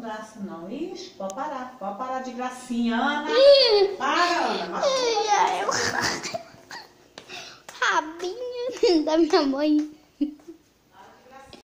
graça, não. Ixi, pode parar de gracinha, Ana. Para, Ana. Rabinho da minha mãe.